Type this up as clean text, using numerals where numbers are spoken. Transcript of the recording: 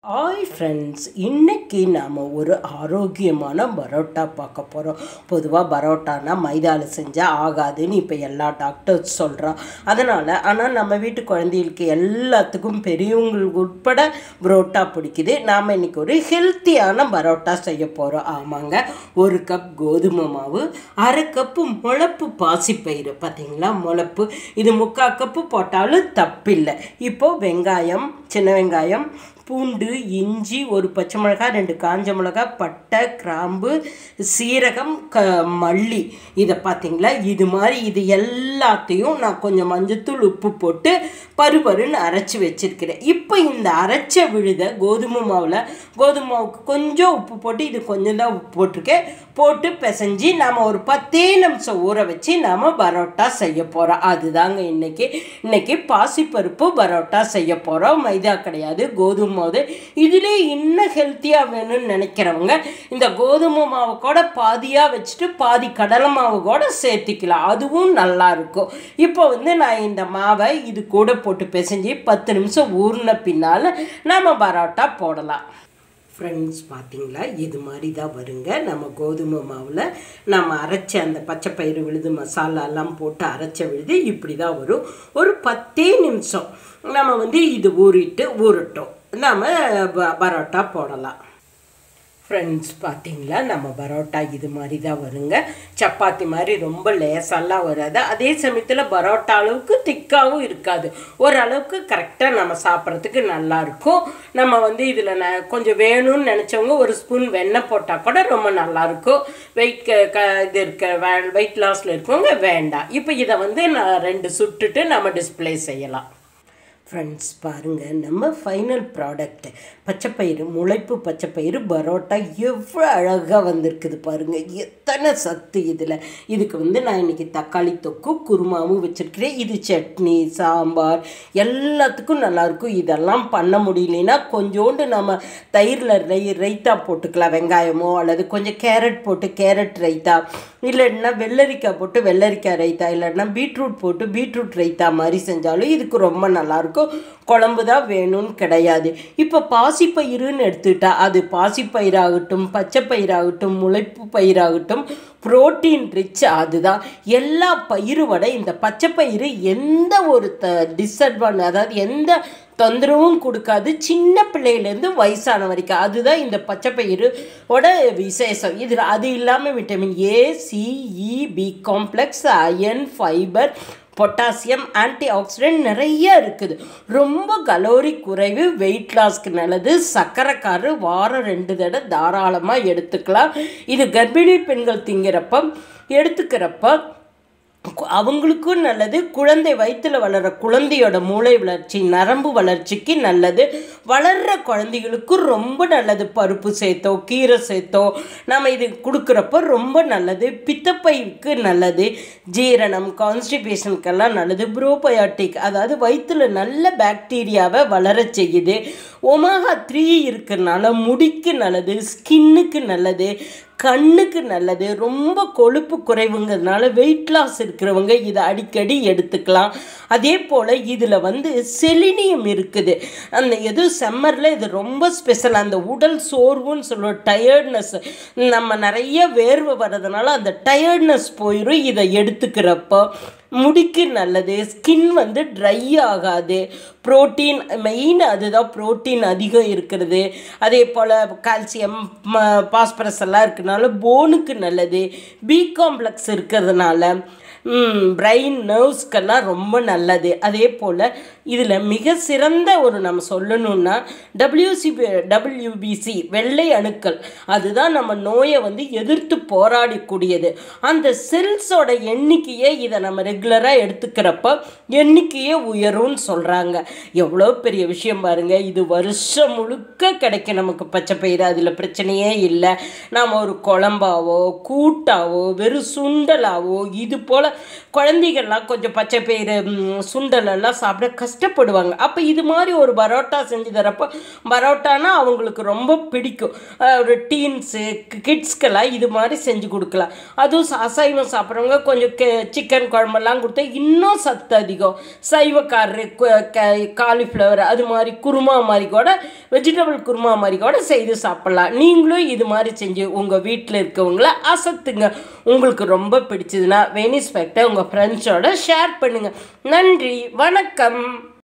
Hi friends, இன்றைக்கி நாம் ஒரு ஆரோக்கியமான பரோட்டா பார்க்க போகிறோம். பொதுவாக பரோட்டானா மைதாவில் செஞ்சால் ஆகாதுன்னு இப்போ எல்லா டாக்டர்ஸ் சொல்கிறோம். ஆனால் நம்ம வீட்டு குழந்தைகளுக்கு எல்லாத்துக்கும் பெரியவங்களுக்கு உட்பட பரோட்டா பிடிக்குது. நாம் இன்றைக்கி ஒரு ஹெல்த்தியான பரோட்டா செய்ய போகிறோம். ஆமாங்க, 1 கப் கோதுமை மாவு, 1/2 கப்பு முளப்பு பாசிப்பயிறு. பார்த்திங்களா, முளப்பு இது 3/4 கப்பு போட்டாலும் தப்பில்லை. இப்போது வெங்காயம், சின்ன வெங்காயம், பூண்டு, இஞ்சி, 1 பச்சை மிளகாய், 2 காஞ்ச மிளகாய், பட்டை, கிராம்பு, சீரகம், மல்லி. இதை பார்த்திங்களா, இது எல்லாத்தையும் நான் கொஞ்சம் மஞ்சத்தூள், உப்பு போட்டு பருன்னு அரைச்சி வச்சுருக்கிறேன். இப்போ இந்த அரைச்ச விழுத கோதுமை மாவுக்கு கொஞ்சம் உப்பு போட்டு, இது கொஞ்சம் தான் உப்பு போட்டிருக்கேன், போட்டு பிசைஞ்சி நாம் ஒரு 10 நிமிஷம் ஊற வச்சு நாம் பரோட்டா செய்ய போகிறோம். அதுதாங்க இன்னைக்கு பாசிப்பருப்பு பரோட்டா செய்ய போகிறோம். மைதா கிடையாது, கோதுமை மாவு. இதிலே இன்னும் ஹெல்த்தியாக வேணும்னு நினைக்கிறவங்க இந்த கோதுமை மாவு கூட பாதியாக வச்சுட்டு பாதி கடலை மாவு கூட சேர்த்திக்கலாம், அதுவும் நல்லா இருக்கும். இப்போ நான் இந்த மாவை இது கூட போட்டு பிசைஞ்சு 10 நிமிஷம் ஊறின பின்னால் நம்ம பரோட்டா போடலாம். ஃப்ரெண்ட்ஸ், பார்த்திங்களா, இது மாதிரி தான் வருங்க. நம்ம கோதுமை மாவில் நம்ம அரைச்ச அந்த பச்சை பயிறு விழுது மசாலாலாம் போட்டு அரைச்ச விழுது இப்படி தான் வரும். ஒரு 10 நிமிஷம் நம்ம இது ஊறட்டும், நம்ம பரோட்டா போடலாம். ஃப்ரெண்ட்ஸ், பார்த்திங்களா, நம்ம பரோட்டா இது மாதிரி தான் வருங்க. சப்பாத்தி மாதிரி ரொம்ப லேசாலாம் வராது. அதே சமயத்தில் பரோட்டா அளவுக்கு திக்காகவும் இருக்காது. ஓரளவுக்கு கரெக்டாக நம்ம சாப்பிட்றதுக்கு நல்லாயிருக்கும். நம்ம இதில் கொஞ்சம் வேணும்னு நினச்சவங்க 1 ஸ்பூன் வெண்ணெய் போட்டால் கூட ரொம்ப நல்லாயிருக்கும். வெயிட் லாஸில் இருக்கவங்க வேண்டாம். இப்போ இதை நான் 2 சுட்டுட்டு நம்ம டிஸ்பிளே செய்யலாம். ஃப்ரெண்ட்ஸ், பாருங்கள், நம்ம ஃபைனல் ப்ராடக்ட் பச்சைப்பயிறு, முளைப்பு பச்சைப்பயிறு பரோட்டா எவ்வளோ அழகாக வந்திருக்குது பாருங்கள். எத்தனை சத்து இதில். இதுக்கு நான் இன்றைக்கி தக்காளி தொக்கு குருமாவும் வச்சுருக்கிறேன். இது சட்னி, சாம்பார் எல்லாத்துக்கும் நல்லாயிருக்கும். இதெல்லாம் பண்ண முடியலன்னா கொஞ்சோண்டு நம்ம தயிரில் ரைத்தா போட்டுக்கலாம், வெங்காயமோ, அல்லது கொஞ்சம் கேரட் போட்டு கேரட் ரைத்தா, இல்லைன்னா வெள்ளரிக்காய் போட்டு வெள்ளரிக்காய் ரைத்தா, இல்லைன்னா பீட்ரூட் போட்டு பீட்ரூட் ரைத்தா மாதிரி செஞ்சாலும் இதுக்கு ரொம்ப நல்லாயிருக்கும். குழம்பு தான் வேணும்னு கிடையாது. இப்போ பாசிப்பயிறுன்னு எடுத்துக்கிட்டா அது பாசிப்பயிராகட்டும், பச்சை பயிராகட்டும், முளைப்பு பயிராகட்டும், புரோட்டீன் ரிச். அதுதான் எல்லா பயிறு விட இந்த பச்சை பயிறு எந்த ஒரு அதாவது எந்த தொந்தரவும் கொடுக்காது, சின்ன பிள்ளையிலேருந்து வயசான வரைக்கும். அதுதான் இந்த பச்சை பயிரோட விசேஷம். இதில் அது இல்லாமல் vitamin A, C, E, B complex, iron, fibre, potassium, anti oxidant நிறைய இருக்குது. ரொம்ப கலோரி குறைவு, வெயிட் லாஸ்க்கு நல்லது. சர்க்கரைக்காரு வாரம் 2 தடவை தாராளமாக எடுத்துக்கலாம். இது கர்ப்பிணி பெண்கள் எடுத்துக்கிறப்ப அவங்களுக்கும் நல்லது. குழந்தை வயிற்றில் வளர்கிற குழந்தையோட மூளை வளர்ச்சி, நரம்பு வளர்ச்சிக்கு நல்லது. வளர்கிற குழந்தைகளுக்கும் ரொம்ப நல்லது. பருப்பு சேர்த்தோ கீரை சேர்த்தோ நம்ம இது கொடுக்குறப்ப ரொம்ப நல்லது. பித்தப்பைக்கு நல்லது, ஜீரணம், கான்ஸ்டிபேஷனுக்கெல்லாம் நல்லது. ப்ரோபயோட்டிக், அதாவது வயிற்றில் நல்ல பாக்டீரியாவை வளர செய்யுது. ஒமேகா 3 இருக்கிறதுனால முடிக்கு நல்லது, ஸ்கின்னுக்கு நல்லது, கண்ணுக்கு நல்லது. ரொம்ப கொழுப்பு குறைவுங்கிறதுனால வெயிட் லாஸ் இருக்கிறவங்க இதை அடிக்கடி எடுத்துக்கலாம். அதே போல் இதில் செலினியம் இருக்குது. அந்த சம்மரில் இது ரொம்ப ஸ்பெஷல். அந்த உடல் சோர்வுன்னு சொல்லுவோம், டயர்ட்னஸ், நம்ம நிறைய வேர்வை வர்றதுனால அந்த டயர்ட்னஸ் போயிடும். இதை எடுத்துக்கிறப்போ முடிக்கு நல்லது. ஸ்கின் ட்ரை ஆகாது. புரோட்டீன் மெயின், அதுதான் புரோட்டீன் அதிகம் இருக்கிறது. அதே போல் கால்சியம், பாஸ்பரஸ் எல்லாம் இருக்கிறதுனால போனுக்கு நல்லது. பி காம்ப்ளெக்ஸ் இருக்கிறதுனால பிரெயின் நர்வ்ஸ்க்கெல்லாம் ரொம்ப நல்லது. அதே போல் இதில் மிக சிறந்த நம்ம சொல்லணுன்னா WBC வெள்ளை அணுக்கள், அதுதான் நம்ம நோயை எதிர்த்து போராடக்கூடியது. அந்த செல்ஸோட எண்ணிக்கையை இதை நம்ம ரெகுலராக எடுத்துக்கிறப்ப எண்ணிக்கையே உயரும்னு சொல்கிறாங்க. எவ்வளோ பெரிய விஷயம் பாருங்கள். இது வருஷம் முழுக்க கிடைக்கும் நமக்கு பச்சை பயிறு. அதில் பிரச்சனையே இல்லை. நாம் ஒரு குழம்பாவோ கூட்டாவோ வெறும் சுண்டலாவோ, இது போல் குழந்தைகள்லாம் கொஞ்சம் பச்சை பயிறு சுண்டலெல்லாம் சாப்பிட கஷ்டப்படுவாங்க. அப்போ இது மாதிரி ஒரு பரோட்டா செஞ்சு தரப்போ, பரோட்டானா அவங்களுக்கு ரொம்ப பிடிக்கும். ஒரு டீன்ஸு கிட்ஸ்க்கெல்லாம் இது மாதிரி செஞ்சு கொடுக்கலாம். அதுவும் அசைவம் சாப்பிட்றவங்க கொஞ்சம் சிக்கன் குழம்பெல்லாம் கொடுத்தா இன்னும் சத்து அதிகம். சைவக்காரரு காலிஃப்ளவர் அது மாதிரி குருமா மாதிரி கூட வெஜிடபிள் குருமா மாதிரி கூட செய்து சாப்பிட்லாம். நீங்களும் இது மாதிரி செஞ்சு உங்கள் வீட்டில் இருக்கவங்கள அசத்துங்க. உங்களுக்கு ரொம்ப பிடிச்சதுன்னா வெனிஸ் ஃபேக்டை உங்கள் ஃப்ரெண்ட்ஸோட ஷேர் பண்ணுங்கள். நன்றி, வணக்கம்.